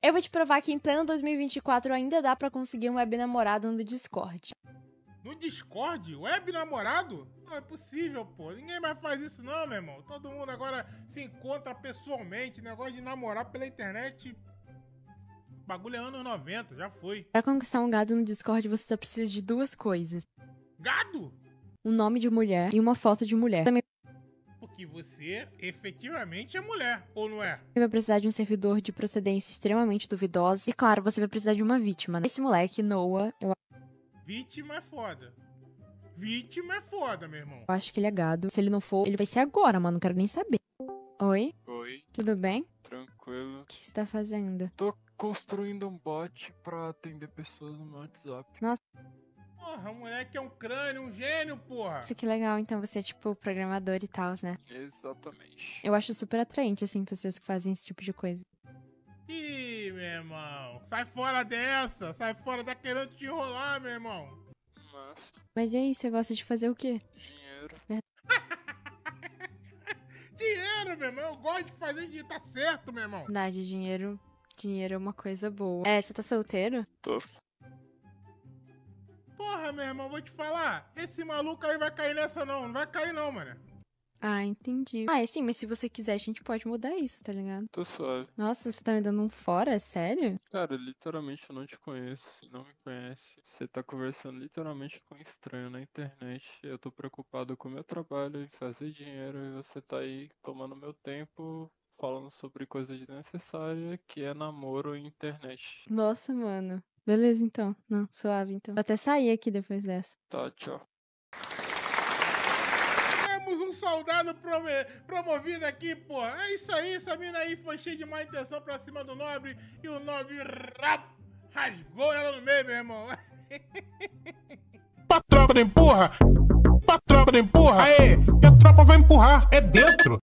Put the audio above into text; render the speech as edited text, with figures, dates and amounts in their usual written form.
Eu vou te provar que em pleno 2024 ainda dá pra conseguir um web namorado no Discord. No Discord? Web namorado? Não é possível, pô. Ninguém mais faz isso não, meu irmão. Todo mundo agora se encontra pessoalmente. Negócio de namorar pela internet. Bagulho é anos 90, já foi. Pra conquistar um gado no Discord, você só precisa de 2 coisas. Gado? Um nome de mulher e uma foto de mulher. Também Porque você efetivamente é mulher, ou não é? vai precisar de um servidor de procedência extremamente duvidosa. E claro, você vai precisar de uma vítima, né? Esse moleque, Noah, eu Vítima é foda. Vítima é foda, meu irmão. acho que ele é gado. Se ele não for, ele vai ser agora, mano. Não quero nem saber. Oi? Oi, Tudo bem? tranquilo. O que você tá fazendo? Tô construindo um bot pra atender pessoas no meu WhatsApp. Porra, o moleque é um crânio, um gênio, porra. Isso que legal, então você é tipo programador e tal, né? Exatamente. Eu acho super atraente, assim, pessoas que fazem esse tipo de coisa. Ih, meu irmão. Sai fora dessa. Sai fora, tá querendo te enrolar, meu irmão. Massa. Mas e aí, você gosta de fazer o quê? Dinheiro. Dinheiro, meu irmão. Eu gosto de fazer dinheiro. Tá certo, meu irmão. Verdade, dinheiro é uma coisa boa. É, você tá solteiro? Tô. Porra, meu irmão, vou te falar. Esse maluco aí vai cair nessa não. Não vai cair não, mano. Ah, entendi. Ah, é sim, mas se você quiser, a gente pode mudar isso, tá ligado? Tô suave. Nossa, você tá me dando um fora? Sério? Cara, literalmente eu não te conheço. Você não me conhece. Você tá conversando literalmente com um estranho na internet. Eu tô preocupado com o meu trabalho e fazer dinheiro. E você tá aí tomando meu tempo falando sobre coisa desnecessária que é namoro e internet. Nossa, mano. Beleza, então. Não, suave, então. Vou até sair aqui depois dessa. Tá, tchau. Temos um soldado promovido aqui, pô. É isso aí, essa mina aí foi cheia de má intenção pra cima do nobre e o nobre rasgou ela no meio, meu irmão. Pra tropa da empurra! Pra tropa da empurra! Aê! E a tropa vai empurrar, é dentro!